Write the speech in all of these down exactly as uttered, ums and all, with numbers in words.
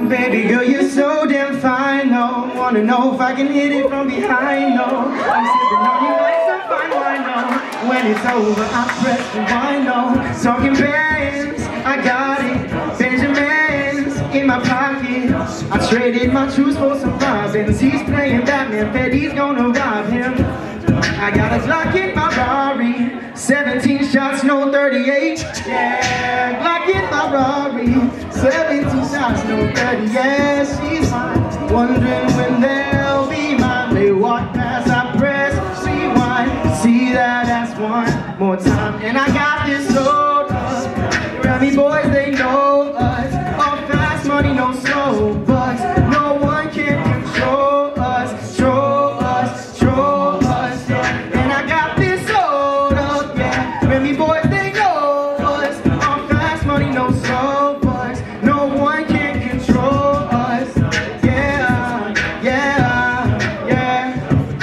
Baby girl, you're so damn fine, no. Wanna know if I can hit it from behind, no. I'm sipping on you like some fine wine, no. When it's over, I press rewind, no. Talking bands, I got it. Benjamins in my pocket. I traded my shoes for some robins. He's playing Batman, Freddy's gonna rob him. I got a Glock in my Rari. seventeen shots, no thirty-eight. Yeah, Glock in my Rari. seventeen shots, no thirty. Yeah, she's mine. Wondering when they'll be mine. They walk past, I press rewind. See that ass one more time. And I got this soda. Grammy boys, they know us. All fast money, no slow bucks. No one can control us. Control us, control us. And I got this soda, yeah. Grammy boys, they know us. All fast money, no slow bucks. No one can control us. Yeah, yeah, yeah.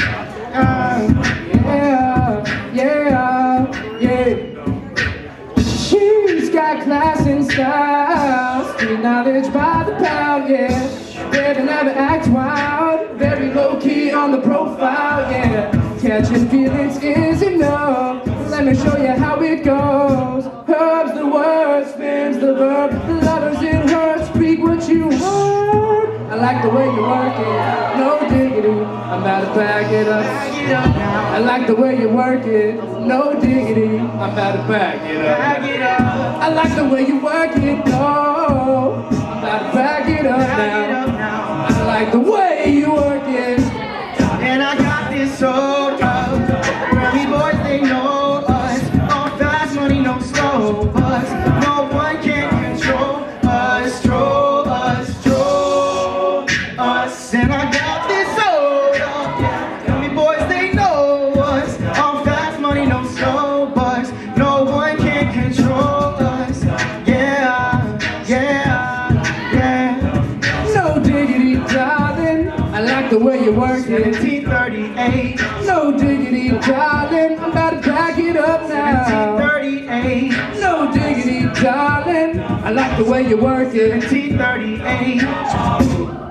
Uh, yeah, yeah, yeah. She's got class and style. Street knowledge by the pound, yeah. Better never act wild. Very low key on the profile, yeah. Catching feelings is enough. Let me show you how it goes. Herbs the word, spins the verb. The letters in her speak what you heard. I like the way you work it, no diggity. I'm about to back it up. I like the way you work it, no diggity. I'm about to back it up. I like the way you work it, no. I'm about to back it up now. I like the way you work it. And I got this soda. Grammy boys, they know us. All fast money, no slow bus. No one can control us, control us, control us. And I got this soda. Grammy boys, they know us. All fast money, no slow bus. No one can control us. Yeah, yeah, yeah. No diggity, darling. I like the way you work it. seventeen thirty-eight. No diggity, darling. I'm about to back it up now. seventeen thirty-eight. No diggity, darling. I like the way you work it. seventeen thirty-eight.